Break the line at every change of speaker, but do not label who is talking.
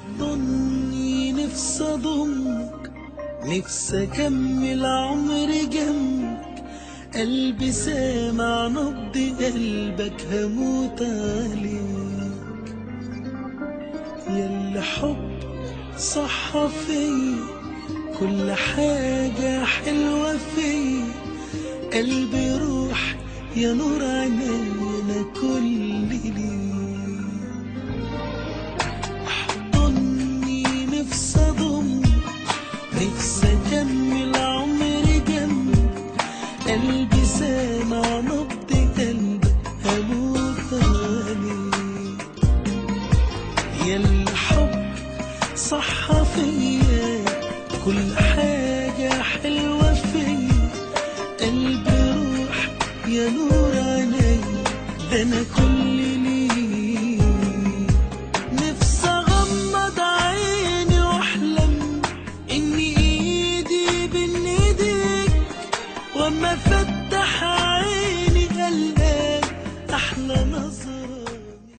احضني نفسي اضمك، نفسي اكمل عمري جنبك، قلبي سامع نبض قلبك هموت عليك. ياللي حب صح فيا كل حاجة حلوة فيا، قلبي روح يا نور عيني انا كل ليك. احضني نفسي اضمك، نفسي اكمل عمري جنبك، قلبي سامع نبض قلبك هموت عليك. ياللي حب صح فيا كل حاجة حلوة فيا، قلبي روح يا نور عيني ده انا كل ليك. نفسي اغمض عيني واحلم ان ايدي بين ايديك، واما افتح